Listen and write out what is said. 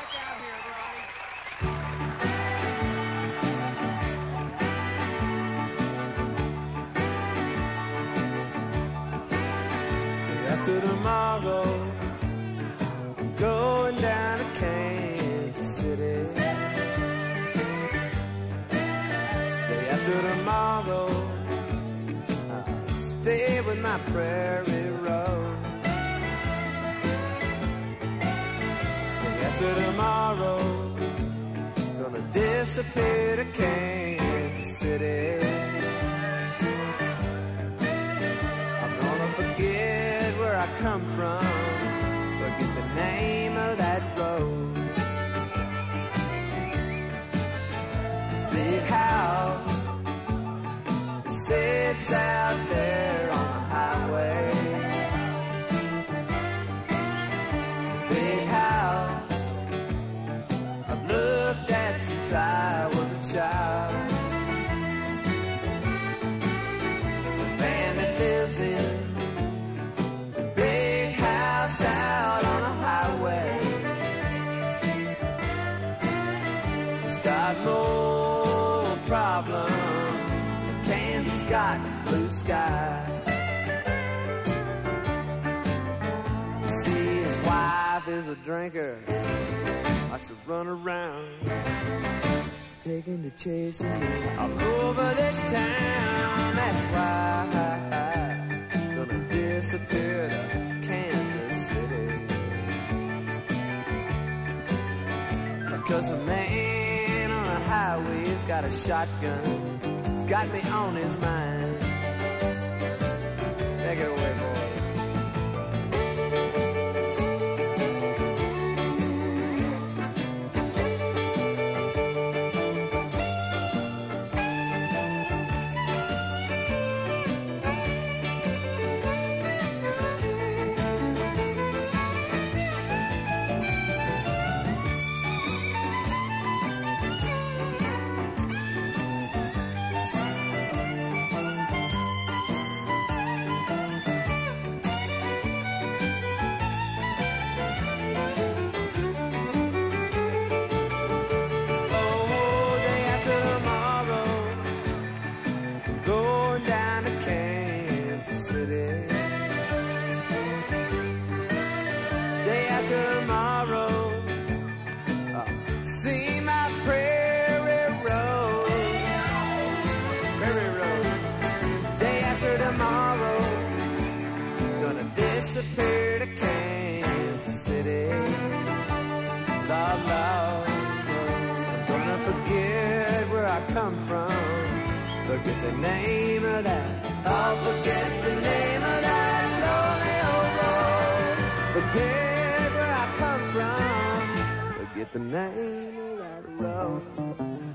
back out here, everybody. After tomorrow, I'm going down to Kansas City. Day after tomorrow, I'll stay with my Prairie Road. Day after tomorrow, gonna disappear to Kansas City. I'm gonna forget where I come from, forget the name of that road. Big house sits out there on the highway. Big house I've looked at since I was a child. The man that lives in the big house out on the highway has got more problems. Kansas got blue sky. You see, his wife is a drinker, likes to run around. She's taking to chasing me all over this town. That's why I'm gonna disappear to Kansas City. Because a man on the highway's got a shotgun, got me on his mind. Take it away, boy. City. Day after tomorrow, I'll see my prairie roads. Prairie road. Day after tomorrow, gonna disappear to Kansas City. La la, I'm gonna forget where I come from, forget the name of that. I'll forget the name of that lonely old road. Forget where I come from, forget the name of that road.